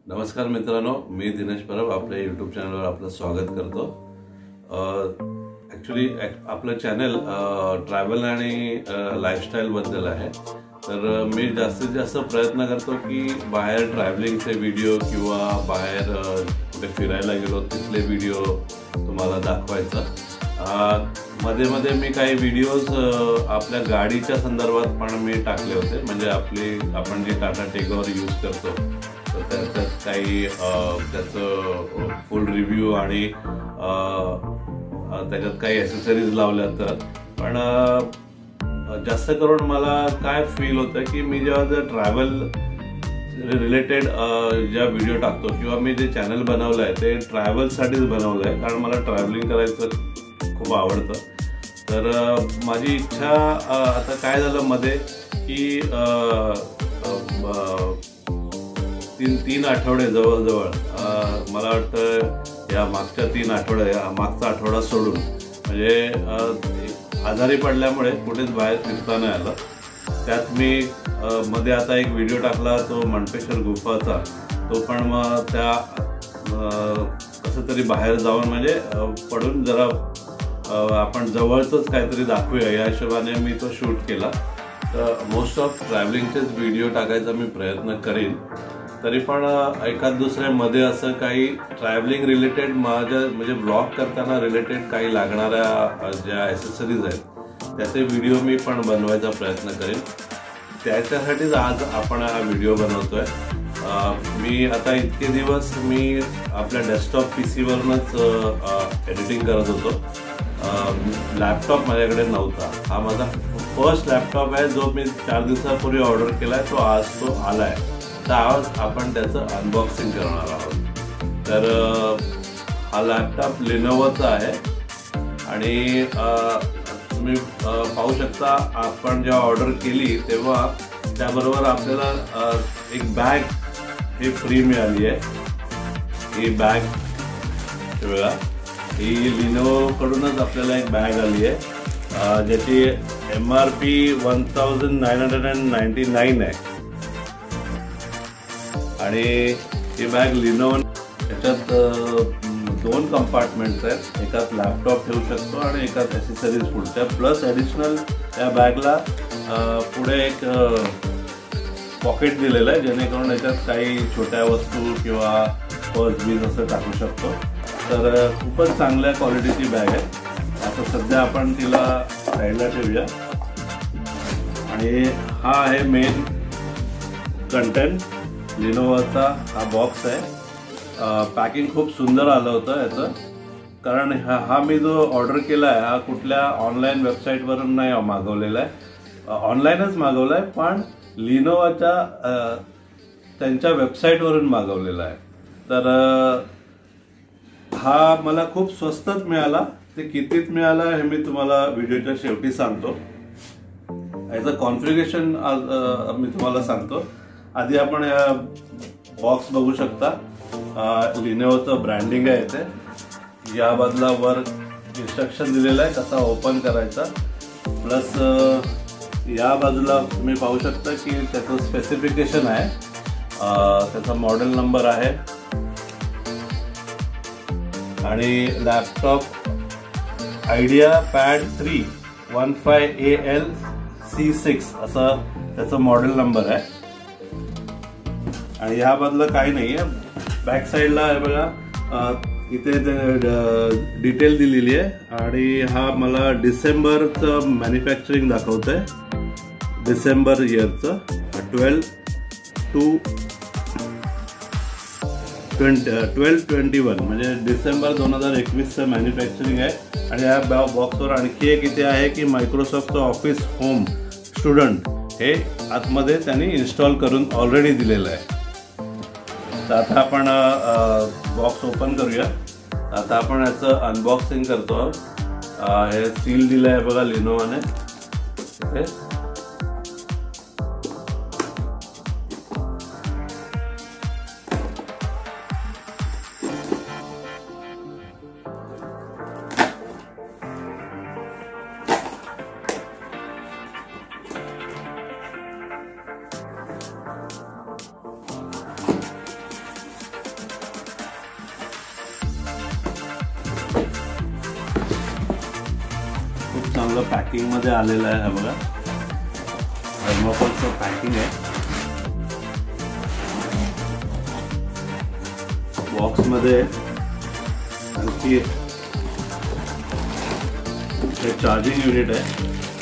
नमस्कार मित्रांनो, मी दिनेश परब आपल्या यूट्यूब चॅनलवर आपलं स्वागत करतो। ॲक्च्युली आपलं चॅनल ट्रॅव्हल आणि लाईफस्टाईल बद्दल आहे। तर मी जास्तीत जास्त प्रयत्न करतो की बाहेर ट्रॅव्हलिंगचे व्हिडिओ किंवा बाहेर कुठे फिरायला गेलो तिथले व्हिडिओ तुम्हाला दाखवायचा। मध्ये मध्ये मी काही व्हिडिओज आपल्या गाडीच्या संदर्भात पण मी टाकले होते, म्हणजे आपण जे टाटा टिगोर यूज करतो तर त्याच्यात काही त्याचं फुल रिव्ह्यू आणि त्याच्यात काही ॲक्सेसरीज लावल्या तर पण जास्त करून मला काय फील होतं की मी जेव्हा ट्रॅव्हल रिलेटेड ज्या व्हिडिओ टाकतो किंवा मी जे चॅनल बनवलं आहे ते ट्रॅव्हलसाठीच बनवलं आहे, कारण मला ट्रॅव्हलिंग करायचं खूप आवडतं। तर माझी इच्छा आता काय झालं मध्ये की तीन आठवडे जवळजवळ मला वाटतं या मागच्या 3 आठवडे मागचा आठवडा सोडून म्हणजे आजारी पडल्यामुळे कुठेच बाहेर फिरता नाही आलं। त्यात मी मध्ये आता एक व्हिडिओ टाकला तो मंटेश्वर गुफाचा, तो पण मग त्या कसं तरी बाहेर जाऊन म्हणजे पडून जरा आपण जवळच काहीतरी दाखवूया या हिशोबाने मी तो शूट केला। तर मोस्ट ऑफ ट्रॅव्हलिंगचेच व्हिडिओ टाकायचा मी प्रयत्न करीन, तरी पण एखाद दुसऱ्या मध्ये असं काही ट्रॅव्हलिंग रिलेटेड माझ्या म्हणजे ब्लॉग करताना रिलेटेड काही लागणाऱ्या ज्या ॲक्सेसरीज आहेत त्याचे व्हिडिओ मी पण बनवायचा प्रयत्न करेन। त्याच्यासाठीच आज आपण हा व्हिडिओ बनवतोय। मी आता इतके दिवस मी आपल्या डेस्कटॉप PC वरूनच एडिटिंग करत होतो। लॅपटॉप माझ्याकडे नव्हता। हा माझा फर्स्ट लॅपटॉप आहे जो मी 4 दिवसापूर्वी ऑर्डर केलाय, तो आज तो आलाय। तर आज आपण त्याचं अनबॉक्सिंग करणार आहोत। तर हा लॅपटॉप लिनोवोचा आहे आणि तुम्ही पाहू शकता आपण जेव्हा ऑर्डर केली तेव्हा त्याबरोबर आपल्याला एक बॅग ही फ्री मिळाली आहे। ही बॅग बघा, ही लिनोवोकडूनच आपल्याला एक बॅग आली आहे ज्याची MRP 1999 आहे आणि ही बॅग लिनोवो याच्यात 2 कंपार्टमेंट्स आहेत, एकात लॅपटॉप ठेवू शकतो आणि एकात ॲक्सेसरीज पुढच्या, प्लस ॲडिशनल त्या बॅगला पुढे एक पॉकेट दिलेलं आहे जेणेकरून याच्यात काही छोट्या वस्तू किंवा पर्स बीज असं टाकू शकतो। तर खूपच चांगल्या क्वालिटीची बॅग आहे। आता सध्या आपण तिला साईडला ठेवूया आणि हा आहे मेन कंटेंट। लिनोवोचा हा बॉक्स आहे। पॅकिंग खूप सुंदर आलं होतं याचं, कारण हा मी जो ऑर्डर केला आहे हा कुठल्या ऑनलाईन वेबसाईटवरून नाही मागवलेला आहे, ऑनलाईनच मागवला आहे पण लिनोवोच्या त्यांच्या वेबसाईटवरून मागवलेला आहे। तर हा मला खूप स्वस्तात मिळाला। ते कितीत मिळाला हे मी तुम्हाला व्हिडिओच्या शेवटी सांगतो। याचं कॉन्फिगरेशन मी तुम्हाला सांगतो। आधी आपण या बॉक्स बघू शकता, लिनोवोचं ब्रँडिंग आहे इथे। या बाजूला वर इन्स्ट्रक्शन दिलेलं आहे कसा ओपन करायचा, प्लस या बाजूला तुम्ही पाहू शकता की त्याचं स्पेसिफिकेशन आहे, त्याचा मॉडेल नंबर आहे आणि laptop idea pad 3 15AL C6 असं त्याचं मॉडेल नंबर आहे। आणि ह्या बाजूला काही नाही आहे, बॅक साईडला आहे बघा, इथे डिटेल दिलेली आहे आणि हा मला डिसेंबरचं मॅन्युफॅक्चरिंग दाखवत आहे, डिसेंबर इयरचं 12/21 म्हणजे डिसेंबर 2021चं मॅन्युफॅक्चरिंग आहे। आणि या बॉक्सवर आणखी एक इथे आहे की मायक्रोसॉफ्टचं ऑफिस होम स्टुडंट हे आतमध्ये त्यांनी इन्स्टॉल करून ऑलरेडी दिलेलं आहे। तर आता आपण बॉक्स ओपन करूया। आता आपण याचं अनबॉक्सिंग करतो। हे सील दिलं आहे बघा लिनोवोने इथे। चांगलं पॅकिंग मध्ये आलेलं आहे. बघा थर्मोकोलचं पॅकिंग आहे. बॉक्स मध्ये आणखी हे चार्जिंग युनिट आहे.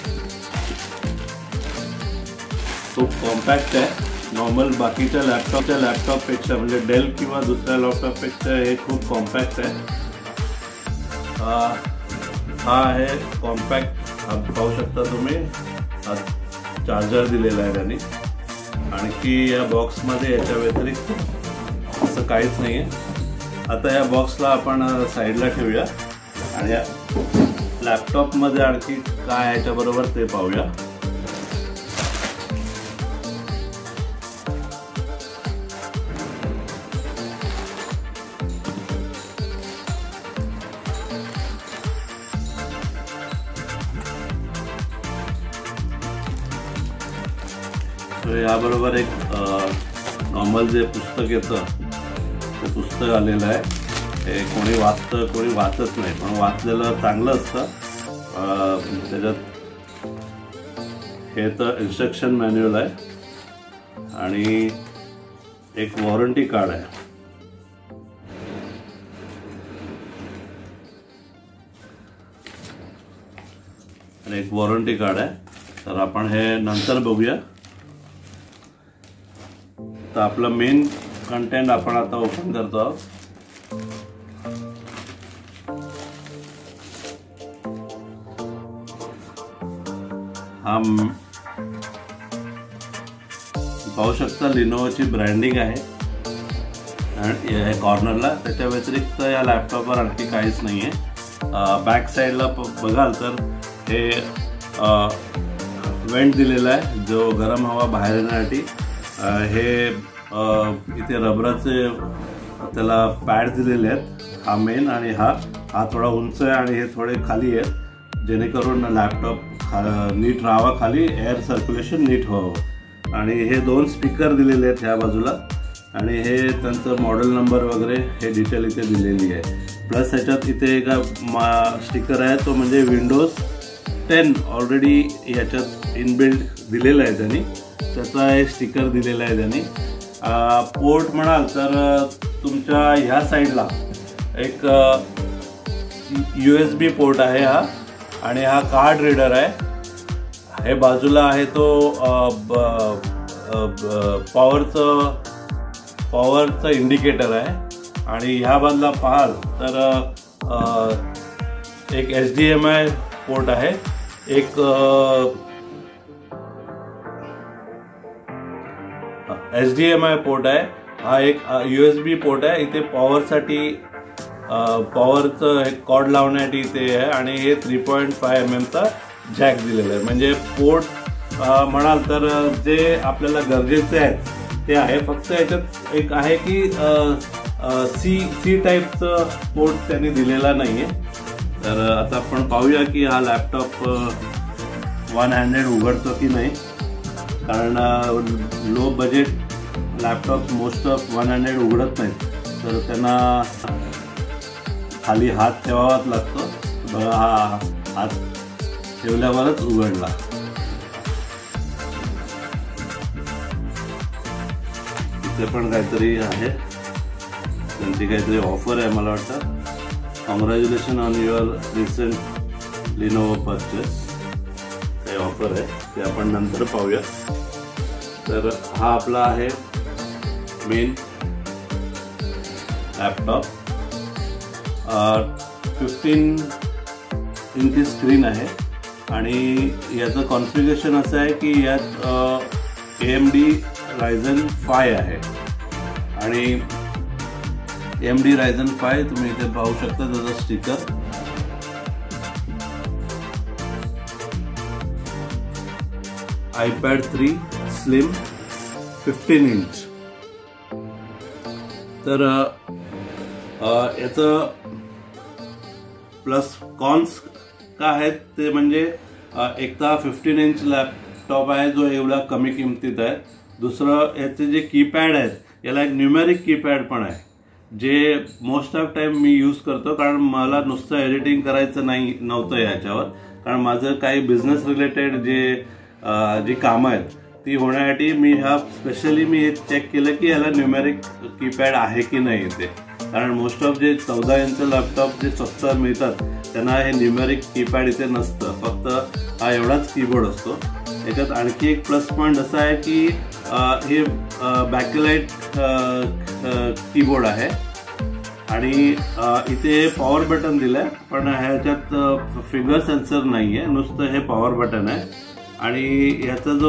खूप कॉम्पॅक्ट आहे. नॉर्मल बाकीच्या लॅपटॉपपेक्षा म्हणजे डेल किंवा दुसऱ्या लॅपटॉपपेक्षा हे खूप कॉम्पॅक्ट आहे. हा आहे कॉम्पॅक्ट. पाहू शकता तुम्ही चार्जर दिलेला आहे त्यांनी. आणखी या बॉक्समध्ये याच्या व्यतिरिक्त असं काहीच नाही आहे. आता या बॉक्सला आपण साईडला ठेवूया आणि या लॅपटॉपमध्ये आणखी काय याच्याबरोबर ते पाहूया. याबरोबर एक नॉर्मल जे पुस्तक येतं ते पुस्तक आलेलं आहे. हे कोणी वाचतं कोणी वाचत नाही, पण वाचलेलं चांगलं असतं. त्याच्यात हे तर इन्स्ट्रक्शन मॅन्युअल आहे आणि एक वॉरंटी कार्ड आहे. आणि एक वॉरंटी कार्ड आहे. तर आपण हे नंतर बघूया. तर आपलं मेन कंटेंट आपण आता ओपन करतो आहोत. हा पाहू शकता लिनोवाची ब्रँडिंग आहे आणि कॉर्नरला. त्याच्या व्यतिरिक्त या लॅपटॉपवर आणखी काहीच नाही आहे. बॅक साईडला बघाल तर हे वेंट दिलेला आहे जो गरम हवा बाहेर येण्यासाठी. हे इथे रबराचे त्याला पॅड दिलेले आहेत. हा मेन आणि हा थोडा उंच आहे आणि हे थोडे खाली आहेत जेणेकरून लॅपटॉप नीट राहावा, खाली एअर सर्क्युलेशन नीट व्हावं. आणि हे 2 स्पीकर दिलेले आहेत ह्या बाजूला आणि हे त्यांचं मॉडेल नंबर वगैरे हे डिटेल इथे दिलेली आहे. प्लस ह्याच्यात इथे एक स्टिकर आहे तो म्हणजे विंडोज 10 ऑलरेडी याच्यात इनबिल्ट दिलेला आहे त्यांनी. त्याचा एक स्टिकर दिलेला आहे त्यांनी. पोर्ट म्हणाल तर तुमच्या ह्या साईडला एक USB पोर्ट आहे हा आणि हा कार्ड रीडर आहे. हे बाजूला आहे तो पॉवरचं इंडिकेटर आहे. आणि ह्या बाजूला पाहाल तर एक HDMI पोर्ट आहे. एक HDMI पोर्ट आहे. हा एक USB पोर्ट आहे. इथे पॉवरसाठी पॉवरचं एक कॉर्ड लावण्यासाठी इथे आहे आणि हे 3.5 mm चा जॅक दिलेला आहे. म्हणजे पोर्ट म्हणाल तर जे आपल्याला गरजेचे आहेत ते आहे. फक्त याच्यात एक आहे की सी टाईपचं पोर्ट त्यांनी दिलेला नाही आहे. तर आता आपण पाहूया की हा लॅपटॉप वन हँडेड उघडतो की नाही. कारण low budget laptop most of one handed उघडत नाहीत, तर त्यांना खाली हात ठेवावाच लागतो. बघा हा हात ठेवल्यावरच उघडला. इथे पण काहीतरी आहे, त्यांची काहीतरी ऑफर आहे मला वाटतं. Congratulation on your recent Lenovo purchase. काही ऑफर आहे ते आपण नंतर पाहूया. तर हा आपला आहे मेन लॅपटॉप. 15 इंची स्क्रीन आहे आणि याचं कॉन्फिगरेशन असं आहे की यात AMD Ryzen 5 आहे आणि AMD Ryzen 5 तुम्ही इथे पाहू शकता त्याचा स्टिकर. iPad 3 slim 15 inch. तर याचं प्लस कॉन्स काय आहेत ते म्हणजे एक तर 15 इंच लॅपटॉप आहे जो एवढा कमी किमतीत आहे. दुसरं याचे जे कीपॅड आहेत याला एक न्यूमेरिक कीपॅड पण आहे जे मोस्ट ऑफ टाइम मी यूज करतो, कारण मला नुसतं एडिटिंग करायचं नव्हतं याच्यावर. कारण माझं काही बिझनेस रिलेटेड जी कामं आहेत ती होण्यासाठी मी स्पेशली मी हे चेक केलं की याला न्यूमेरिक कीपॅड आहे की नाही इथे, कारण मोस्ट ऑफ जे 14 इंच लॅपटॉप जे स्वस्त मिळतात त्यांना हे न्यूमेरिक कीपॅड इथे नसतं, फक्त हा एवढाच कीबोर्ड असतो। याच्यात आणखी एक प्लस पॉईंट असा आहे की हे बॅकलाइट कीबोर्ड आहे आणि इथे पॉवर बटन दिलंय, पण ह्याच्यात फिंगर सेन्सर नाहीये, नुसतं हे पॉवर बटन आहे। आणि ह्याचा जो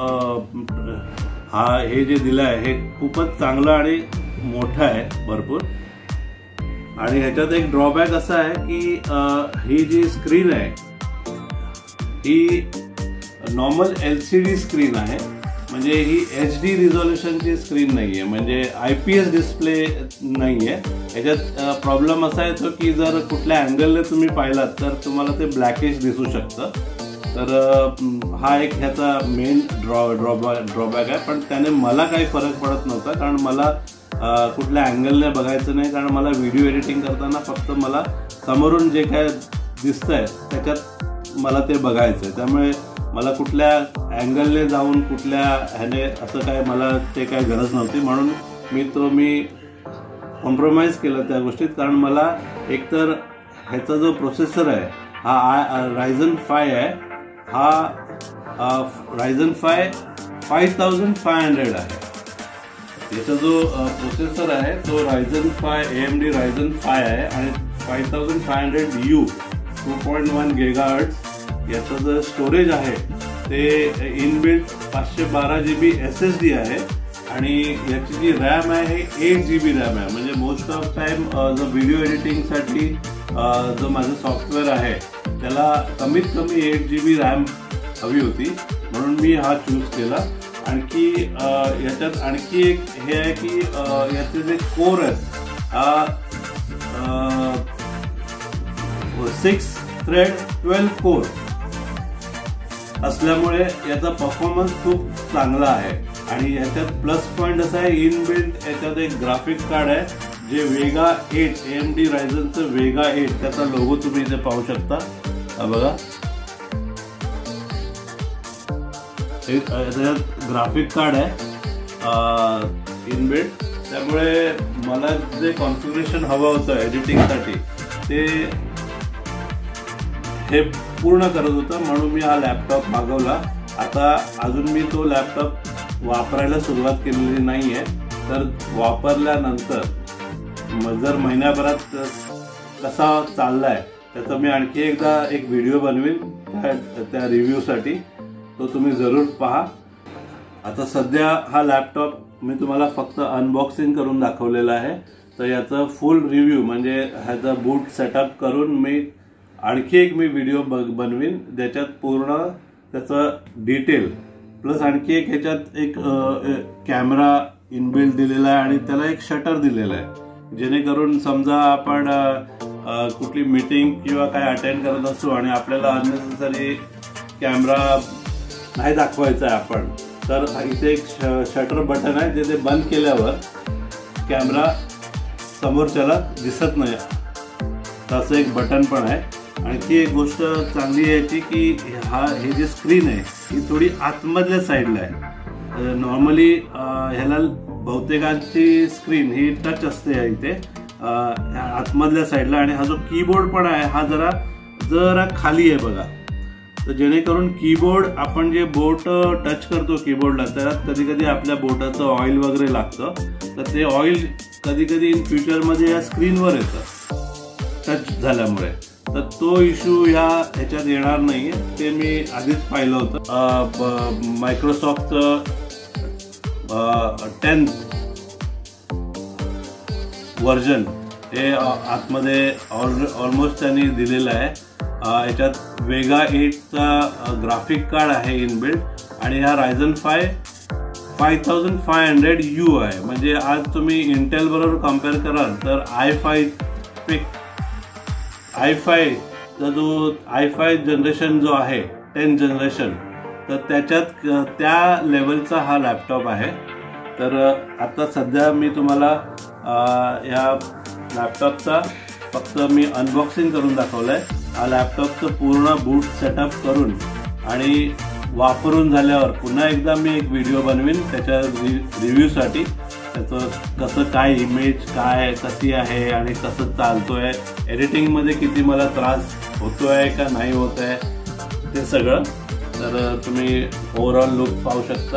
हे जे दिलं आहे हे खूपच चांगलं आणि मोठं आहे भरपूर। आणि ह्याच्यात एक ड्रॉबॅक असा आहे की ही जी स्क्रीन आहे ही नॉर्मल LCD स्क्रीन आहे, म्हणजे ही HD रिझोल्युशनची स्क्रीन नाहीये, म्हणजे IPS डिस्प्ले नाहीये। याच्यात प्रॉब्लेम असा येतो की जर कुठल्या अँगलने तुम्ही पाहिलात तर तुम्हाला ते ब्लॅकिश दिसू शकतं, तर हा एक ह्याचा मेन ड्रॉबॅक आहे। पण त्याने मला काही फरक पडत नव्हता, कारण मला कुठल्या अँगलने बघायचं नाही, कारण मला व्हिडिओ एडिटिंग करताना फक्त मला समोरून जे काय दिसतंय त्याच्यात मला ते बघायचं आहे, त्यामुळे मला कुठल्या अँगलने जाऊन कुठल्या ह्याने असं काय मला ते काय गरज नव्हती, म्हणून मी कॉम्प्रोमाइज केलं त्या गोष्टीत। कारण मला एकतर ह्याचा जो प्रोसेसर आहे हा Ryzen 5 आहे, हा Ryzen 5 5500 आहे। याचा जो प्रोसेसर आहे तो AMD Ryzen 5 आहे आणि 5500U 2.1 GHz। याचं जो स्टोरेज आहे ते इनबिल्ट 512 GB SSD आहे आणि याची जी रॅम आहे हे 8 GB रॅम आहे, म्हणजे मोस्ट ऑफ टाइम जो व्हिडिओ एडिटिंगसाठी जो माझं सॉफ्टवेअर आहे त्याला कमीत कमी 8 GB रॅम हवी होती, म्हणून मी हा चूज केला। आणखी याच्यात आणखी एक हे आहे की याचे जे कोर आहेत 6 थ्रेड 12 कोर असल्यामुळे याचा परफॉर्मन्स खूप चांगला आहे। आणि याच्यात प्लस पॉइंट असा आहे इनबिल्ट याच्यात एक ग्राफिक कार्ड आहे जे वेगा 8 AMD रायझनचं वेगा 8 त्याचा लोगो तुम्ही इथे पाहू शकता, बघा याच्यात ग्राफिक कार्ड आहे इनबिल्ट, त्यामुळे मला जे कॉन्फिगरेशन हवं होतं एडिटिंगसाठी ते हे पूर्ण करत होतं, म्हणून मी हा लॅपटॉप मागवला। आता अजून मी तो लॅपटॉप वापरायला सुरुवात केलेली नाहीये, तर वापरल्यानंतर जर महिन्याभरात कसा चाललाय त्याचा मी आणखी एकदा एक व्हिडिओ बनवीन त्या रिव्ह्यूसाठी, तो तुम्ही जरूर पहा। आता सध्या हा लॅपटॉप मी तुम्हाला फक्त अनबॉक्सिंग करून दाखवलेला आहे, तर याचा फुल रिव्ह्यू म्हणजे ह्याचा बूट सेटअप करून मी आणखी एक व्हिडिओ बनवीन ज्याच्यात पूर्ण त्याचं डिटेल प्लस आणखी एक ह्याच्यात एक कॅमेरा इनबिल्ट दिलेला आहे आणि त्याला एक शटर दिलेला आहे, जेणेकरून समजा आपण कुठली मीटिंग किंवा काय अटेंड करत असतो आणि आपल्याला अननेसेसरी कॅमेरा नाही दाखवायचा आहे आपण, तर इथे एक शटर बटन आहे जे ते बंद केल्यावर कॅमेरा समोरच्याला दिसत नाही, तसं एक बटन पण आहे। आणखी एक गोष्ट चांगली आहे ती की हे जे स्क्रीन आहे ही थोडी आतमधल्या साईडला आहे। नॉर्मली ह्याला बहुतेकांची स्क्रीन ही टच असते इथे आतमधल्या साईडला, आणि हा जो कीबोर्ड पण आहे हा जरा खाली आहे बघा, तर जेणेकरून कीबोर्ड आपण जे बोट टच करतो कीबोर्डला त्यात कधी कधी आपल्या बोटाचं ऑइल वगैरे लागतं, तर ते ऑइल कधी कधी इन फ्युचरमध्ये या स्क्रीनवर येतं टच झाल्यामुळे, तर तो इश्यू ह्याच्यात येणार नाहीये, ते मी आधीच पाहिलं होतं। मायक्रोसॉफ्टचं 10th वर्जन हे आतमध्ये ऑलमोस्ट त्यांनी दिलेलं आहे। याच्यात वेगा 8चा ग्राफिक कार्ड आहे इनबिल्ट आणि हा Ryzen 5 5500U आहे, म्हणजे आज तुम्ही इंटेल बरोबर कम्पेअर कराल तर i5 जो i5 जनरेशन जो आहे 10 जनरेशन, तर त्याच्यात त्या लेवलचा हा लॅपटॉप आहे। तर आता सध्या मी तुम्हाला या लॅपटॉपचा फक्त मी अनबॉक्सिंग करून दाखवलंय, हा लॅपटॉपचं पूर्ण बूट सेटअप करून आणि वापरून झाल्यावर पुन्हा एकदा मी एक व्हिडिओ बनवीन त्याच्या रिव्ह्यूसाठी, त्याचं कसं काय इमेज काय कशी आहे आणि कसं चालतोय, एडिटिंगमध्ये किती मला त्रास होतोय का नाही होत आहे ते सगळं. तर तुम्ही ओव्हरऑल लुक पाहू शकता.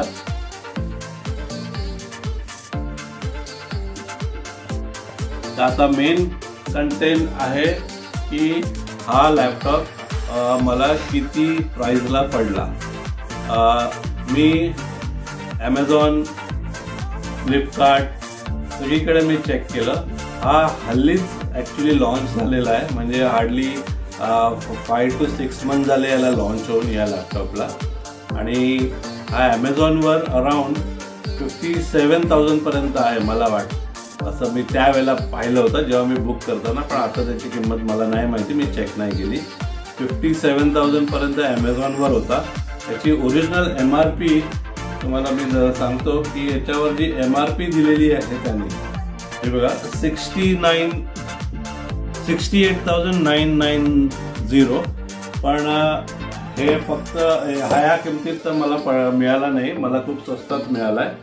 तर आता मेन कंटेंट आहे की हा लॅपटॉप मला किती प्राइसला पडला. मी ॲमेझॉन, फ्लिपकार्ट सगळीकडे मी चेक केलं. हा हल्लीच ॲक्च्युली लॉन्च झालेला आहे, म्हणजे हार्डली 5 to 6 मंथ झाले याला लॉन्च होऊन या लॅपटॉपला. आणि हा ॲमेझॉनवर अराउंड 57,000 पर्यंत आहे मला वाटतं, असं मी त्यावेळेला पाहिलं होतं जेव्हा मी बुक करताना. पण आता त्याची किंमत मला नाही माहिती, मी चेक नाही केली. 57,000 पर्यंत ॲमेझॉनवर होता. याची ओरिजिनल MRP तुम्हाला मी जरा सांगतो की याच्यावर जी MRP दिलेली आहे त्यांनी, हे बघा 68,990. पण हे फक्त ह्या किमतीत तर मला मिळाला नाही, मला खूप स्वस्तात मिळाला आहे.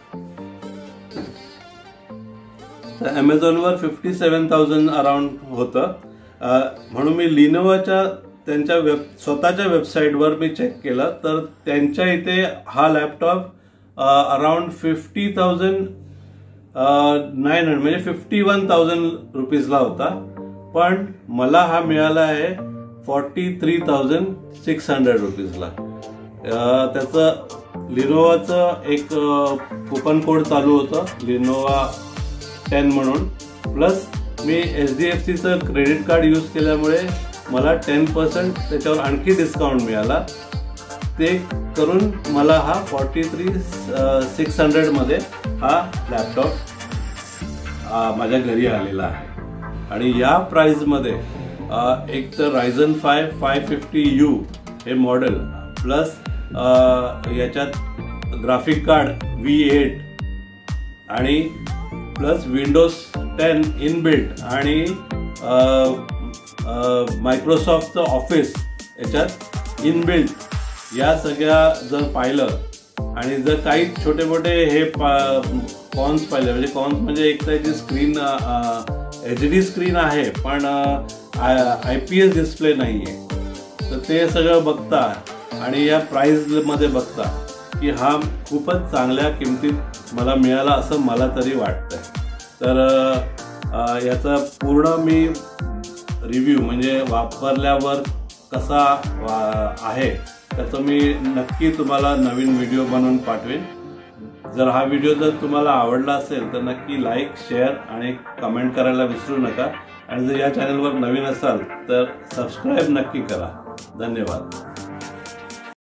तर ॲमेझॉनवर 57,000 अराउंड होतं. म्हणून मी लिनोवाच्या त्यांच्या स्वतःच्या वेबसाईटवर मी चेक केलं तर त्यांच्या इथे हा लॅपटॉप अराउंड 50,900 म्हणजे 51,000 रुपीजला होता. पण मला हा मिळाला आहे 43,600 रुपीजला. त्याचं लिनोवाचं एक कुपन कोड चालू होतं, लिनोवा 10 म्हणून. प्लस मी HDFCचं क्रेडिट कार्ड यूज केल्यामुळे मला 10% त्याच्यावर आणखी डिस्काउंट मिळाला. ते करून मला हा 43,600 मध्ये हा लॅपटॉप माझ्या घरी आलेला आहे. आणि या प्राइसमध्ये एक तर Ryzen 5 550U हे मॉडेल, प्लस याच्यात ग्राफिक कार्ड V8 आणि प्लस विंडोज 10 इनबिल्ट आणि मायक्रोसॉफ्टचं ऑफिस याच्यात इनबिल्ट, या सगळ्या जर पाहिलं आणि जर काही छोटे मोठे हे कॉन्स पाहिले, म्हणजे कॉन्स म्हणजे एक तर स्क्रीन HD स्क्रीन आहे पण IPS डिस्प्ले नाही आहे, तर ते सगळं बघता आणि या प्राइसमध्ये बघता की हा खूपच चांगल्या किमतीत मला मिळाला असं मला तरी वाटतंय. तर याचा पूर्ण मी रिव्ह्यू म्हणजे वापरल्यावर कसा आहे त्याचं मी नक्की तुम्हाला नवीन व्हिडिओ बनवून पाठवेन. जर हा व्हिडिओ जर तुम्हाला आवडला असेल तर नक्की लाईक, शेअर आणि कमेंट करायला विसरू नका. आणि जर या चॅनलवर नवीन असाल तर सबस्क्राईब नक्की करा. धन्यवाद.